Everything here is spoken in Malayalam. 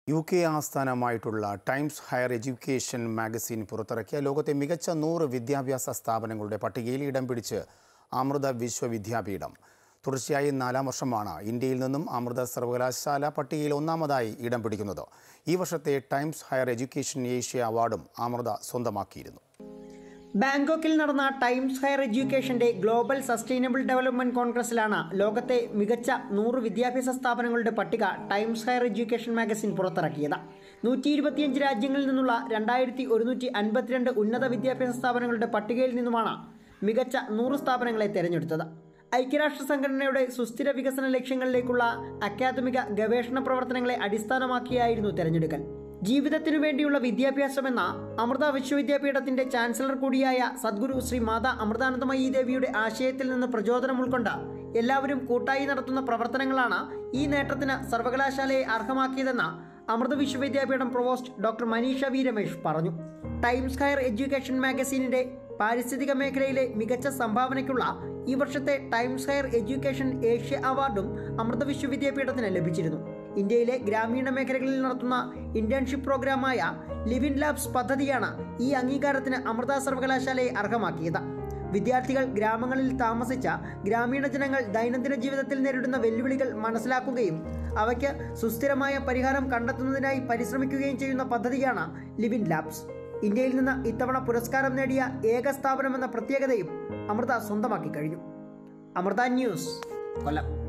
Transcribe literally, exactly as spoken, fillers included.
യു കെ ആസ്ഥാനമായിട്ടുള്ള ടൈംസ് ഹയർ എഡ്യൂക്കേഷൻ മാഗസിൻ പുറത്തിറക്കിയ ലോകത്തെ മികച്ച നൂറ് വിദ്യാഭ്യാസ സ്ഥാപനങ്ങളുടെ പട്ടികയിൽ ഇടം പിടിച്ച് അമൃത വിശ്വവിദ്യാപീഠം. തുടർച്ചയായി നാലാം വർഷമാണ് ഇന്ത്യയിൽ നിന്നും അമൃത സർവകലാശാല പട്ടികയിൽ ഒന്നാമതായി ഇടം പിടിക്കുന്നത്. ഈ വർഷത്തെ ടൈംസ് ഹയർ എഡ്യൂക്കേഷൻ ഏഷ്യ അവാർഡും അമൃത സ്വന്തമാക്കിയിരുന്നു. ബാങ്കോക്കിൽ നടന്ന ടൈംസ് ഹയർ എഡ്യൂക്കേഷന്റെ ഗ്ലോബൽ സസ്റ്റൈനബിൾ ഡെവലപ്മെന്റ് കോൺഗ്രസിലാണ് ലോകത്തെ മികച്ച നൂറ് വിദ്യാഭ്യാസ സ്ഥാപനങ്ങളുടെ പട്ടിക ടൈംസ് ഹയർ എഡ്യൂക്കേഷൻ മാഗസിൻ പുറത്തിറക്കിയത്. നൂറ്റി ഇരുപത്തിയഞ്ച് രാജ്യങ്ങളിൽ നിന്നുള്ള രണ്ടായിരത്തി ഒരുന്നൂറ്റി അൻപത്തിരണ്ട് ഉന്നത വിദ്യാഭ്യാസ സ്ഥാപനങ്ങളുടെ പട്ടികയിൽ നിന്നുമാണ് മികച്ച നൂറ് സ്ഥാപനങ്ങളെ തെരഞ്ഞെടുത്തത്. ഐക്യരാഷ്ട്ര സംഘടനയുടെ സുസ്ഥിര വികസന ലക്ഷ്യങ്ങളിലേക്കുള്ള അക്കാദമിക ഗവേഷണ പ്രവർത്തനങ്ങളെ അടിസ്ഥാനമാക്കിയായിരുന്നു തെരഞ്ഞെടുക്കൽ. ജീവിതത്തിനു വേണ്ടിയുള്ള വിദ്യാഭ്യാസം എന്ന അമൃത വിശ്വവിദ്യാപീഠത്തിന്റെ ചാൻസലർ കൂടിയായ സദ്ഗുരു ശ്രീ മാതാ അമൃതാനന്ദമയി ദേവിയുടെ ആശയത്തിൽ നിന്ന് പ്രചോദനം ഉൾക്കൊണ്ട് എല്ലാവരും കൂട്ടായി നടത്തുന്ന പ്രവർത്തനങ്ങളാണ് ഈ നേട്ടത്തിന് സർവകലാശാലയെ അർഹമാക്കിയതെന്ന് Amrita Vishwavidyapeetham provost doctor Maneesha V Ramesh പറഞ്ഞു. ടൈംസ് ഹയർ എഡ്യൂക്കേഷൻ മാഗസീനിന്റെ പാരിസ്ഥിതിക മേഖലയിലെ മികച്ച സംഭാവനയ്ക്കുള്ള ഈ വർഷത്തെ ടൈംസ് ഹയർ എഡ്യൂക്കേഷൻ ഏഷ്യ അവാർഡും അമൃത വിശ്വവിദ്യാപീഠത്തിന് ലഭിച്ചിരുന്നു. ഇന്ത്യയിലെ ഗ്രാമീണ മേഖലകളിൽ നടത്തുന്ന ഇന്റേൺഷിപ്പ് പ്രോഗ്രാമായ ലിവ് ഇൻ ലാബ്സ് പദ്ധതിയാണ് ഈ അംഗീകാരത്തിന് അമൃത സർവകലാശാലയെ അർഹമാക്കിയത്. വിദ്യാർത്ഥികൾ ഗ്രാമങ്ങളിൽ താമസിച്ച ഗ്രാമീണ ജനങ്ങൾ ദൈനംദിന ജീവിതത്തിൽ നേരിടുന്ന വെല്ലുവിളികൾ മനസ്സിലാക്കുകയും അവയ്ക്ക് സുസ്ഥിരമായ പരിഹാരം കണ്ടെത്തുന്നതിനായി പരിശ്രമിക്കുകയും ചെയ്യുന്ന പദ്ധതിയാണ് ലിവ് ഇൻ ലാബ്സ്. ഇന്ത്യയിൽ നിന്ന് ഇത്തവണ പുരസ്കാരം നേടിയ ഏക സ്ഥാപനമെന്ന പ്രത്യേകതയും അമൃത സ്വന്തമാക്കി കഴിഞ്ഞു. അമൃത ന്യൂസ്, കൊല്ലം.